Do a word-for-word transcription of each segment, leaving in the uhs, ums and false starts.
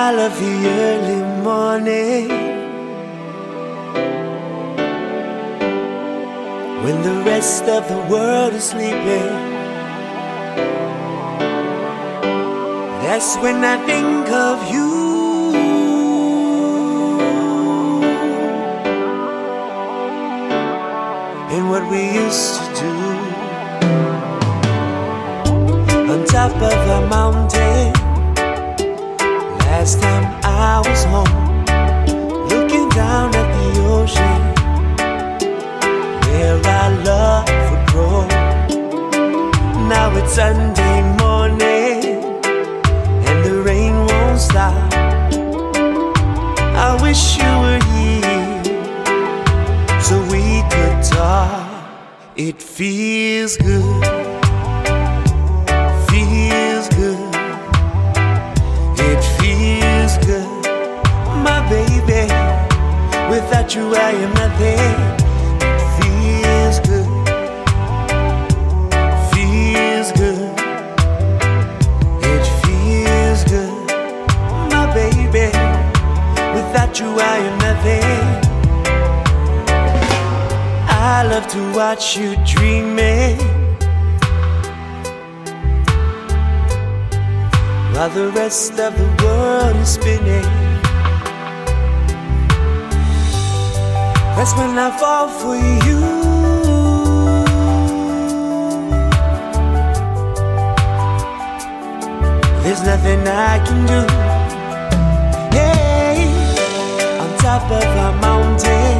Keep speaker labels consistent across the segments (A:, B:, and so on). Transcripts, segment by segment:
A: I love the early morning, when the rest of the world is sleeping. That's when I think of you, and what we used to do on top of a mountain. Last time I was home, looking down at the ocean, where our love would grow. Now it's Sunday morning, and the rain won't stop. I wish you were here, so we could talk. It feels good, feels good. It feels good, my baby. Without you I am nothing. It feels good, feels good. It feels good, my baby. Without you I am nothing. I love to watch you dreaming, while the rest of the world is spinning. That's when I fall for you. There's nothing I can do. Hey, on top of a mountain.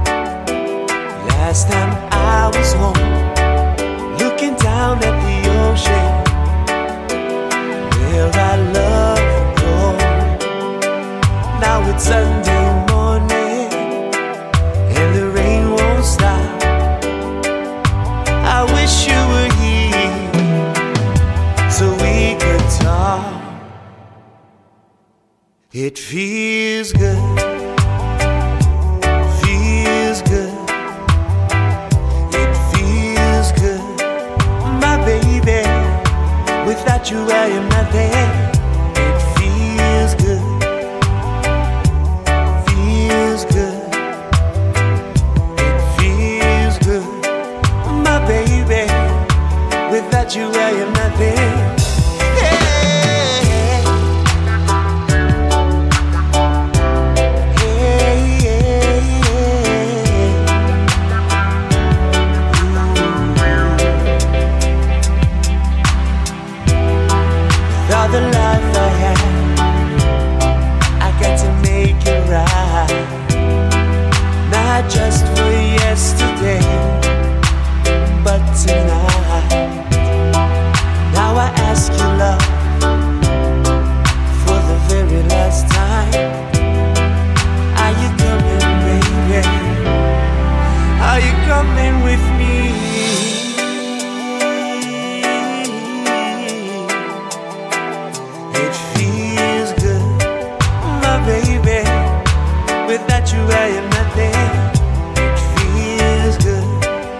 A: Last time I was home, looking down at the ocean, where our love would grow. Now it's Sunday morning, and the rain won't stop. I wish you were here, so we could talk. It feels good, feels good. It feels good, my baby. Without you I am nothing. It feels good, feels good. It feels good, my baby. Without you I am nothing. All the life I had, I got to make it right. Not just for yesterday, but tonight. Now I ask you, love, for the very last time. Are you coming, baby? Are you coming with me? Without you I am nothing. It feels good,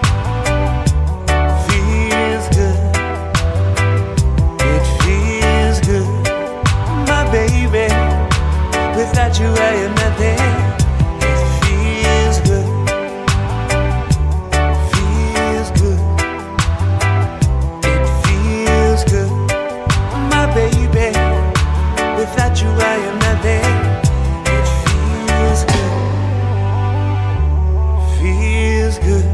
A: feels good. It feels good, my baby. Without you I am nothing. It feels good, feels good. It feels good, my baby. Without you I am nothing. Feels good,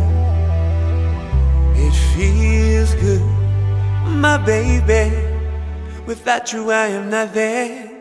A: it feels good, my baby. Without you I am nothing.